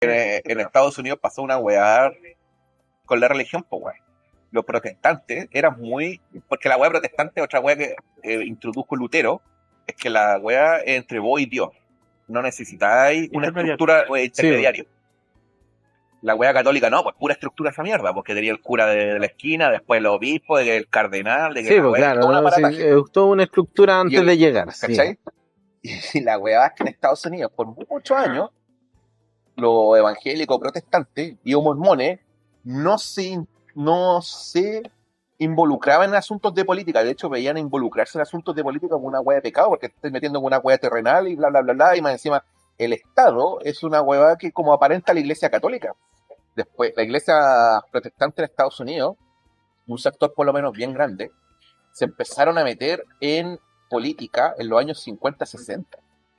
En Estados Unidos pasó una weá con la religión, pues weá. Los protestantes eran muy... Porque la weá protestante, otra weá que introdujo Lutero, es que la weá es entre vos y Dios. No necesitáis una estructura intermediario. Sí. La weá católica no, pues pura estructura esa mierda, porque tenía el cura de la esquina, después el obispo, el cardenal, de que sí, pues claro, toda una estructura antes de llegar. ¿Cachai? Sí. Y la weá es que en Estados Unidos, por muchos años, los evangélicos protestantes y los mormones no se involucraban en asuntos de política. De hecho, veían involucrarse en asuntos de política como una hueá de pecado, porque te estás metiendo en una hueá terrenal y bla, bla, bla, bla, y más encima el Estado es una hueá que como aparenta la Iglesia Católica. Después, la Iglesia protestante en Estados Unidos, un sector por lo menos bien grande, se empezaron a meter en política en los años 50, 60.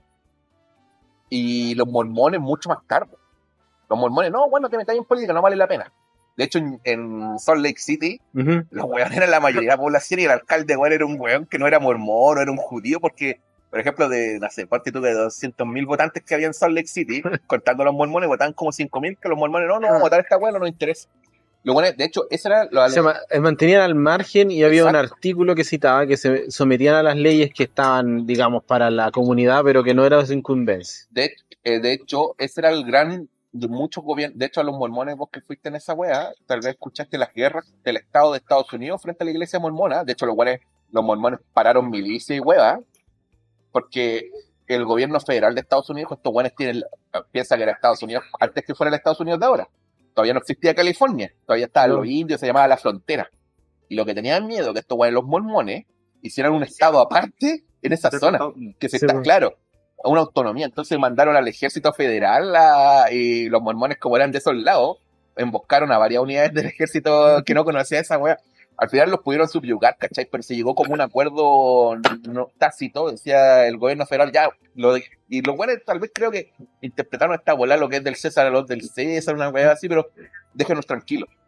Y los mormones mucho más tarde. Los mormones, no, bueno, te metáis en política, no vale la pena. De hecho, en Salt Lake City, los weones eran la mayoría de la población y el alcalde, weón, era un weón que no era mormón, no era un judío, porque, por ejemplo, de, no sé, parte tú de 200.000 votantes que había en Salt Lake City, contando a los mormones, votaban como 5.000, que los mormones, no, vamos a votar a esta weón, no nos interesa. Lo bueno, de hecho, esa era... Se mantenían al margen y había un artículo que citaba que se sometían a las leyes que estaban, digamos, para la comunidad, pero que no era su incumbencia. De hecho, ese era el gran... de muchos gobiernos, de hecho a los mormones, vos que fuiste en esa wea, tal vez escuchaste las guerras del Estado de Estados Unidos frente a la iglesia mormona. De hecho los mormones pararon milicia y wea, porque el gobierno federal de Estados Unidos, estos weones piensa que era Estados Unidos antes que fuera el Estados Unidos de ahora. Todavía no existía California, todavía estaban los indios, se llamaba la frontera. Y lo que tenían miedo que estos weones, los mormones, hicieran un estado aparte en esa zona, que se está claro, una autonomía. Entonces mandaron al ejército federal y los mormones, como eran de esos lados, emboscaron a varias unidades del ejército que no conocían esa wea. Al final los pudieron subyugar, ¿cachai? Pero se llegó como un acuerdo tácito, decía el gobierno federal, ya, y los buenos tal vez creo que interpretaron esta bola, lo que es del César a los del César, una wea así, pero déjenos tranquilos.